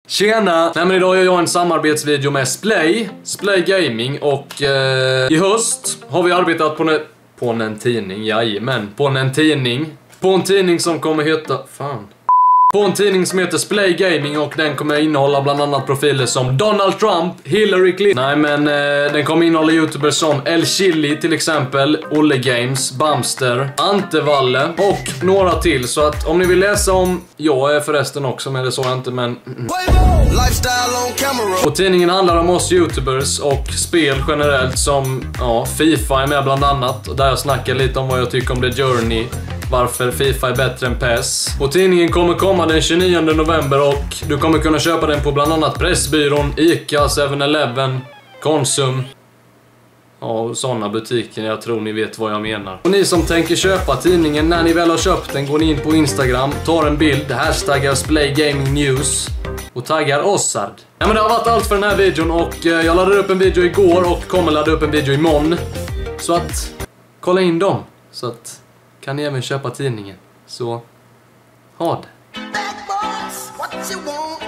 Tjena! Nej men idag gör jag en samarbetsvideo med Splay Gaming och i höst har vi arbetat på en tidning, jajamän, på en tidning som kommer heta, på en tidning som heter Splay Gaming och den kommer innehålla bland annat profiler som Donald Trump, Hillary Clinton. Nej men den kommer innehålla youtubers som El Chili till exempel, Olle Games, Bamster, Antevalle och några till. Så att om ni vill läsa om, jag är förresten också med, det så jag inte men... Och tidningen handlar om oss youtubers och spel generellt som, ja, FIFA är med bland annat. Och där jag snackar lite om vad jag tycker om The Journey. Varför FIFA är bättre än PES. Och tidningen kommer komma den 29 november och du kommer kunna köpa den på bland annat Pressbyrån, Ica, 7-Eleven, Konsum. Ja, och sådana butiker, jag tror ni vet vad jag menar. Och ni som tänker köpa tidningen, när ni väl har köpt den, går ni in på Instagram, tar en bild, hashtaggar Splay Gaming News och taggar Ossard. Ja men det har varit allt för den här videon och jag laddade upp en video igår och kommer ladda upp en video imorgon. Så att, kolla in dem. Så att kan ni även köpa tidningen. Så, ha det.